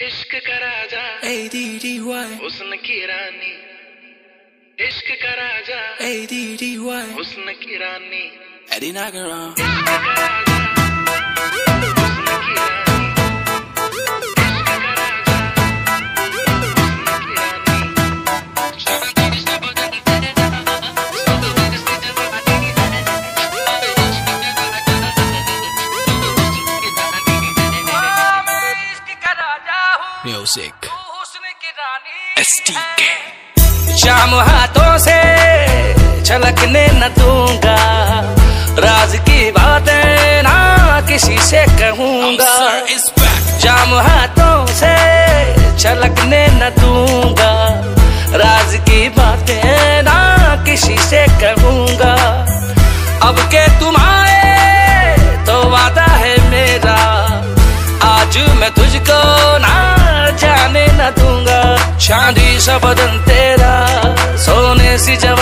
इश्क का राजा ADDY हुस्न की रानी, इश्क का राजा ADDY हुस्न की रानी, Eddie Nagaran इश्क का राजा हुस्न की रानी, इश्क का राजा हुस्न की रानी। Music हुस्न की रानी STK शाम हाथों से छलकने न दूंगा, राज की बातें ना किसी से कहूंगा। जाम हाथों से छलकने न दूंगा, राज की बातें ना किसी से कहूंगा। अब के तुम आए तो वादा है मेरा, आज मैं तुझको ना जाने न दूंगा। चांदी सा बदन तेरा, सोने सी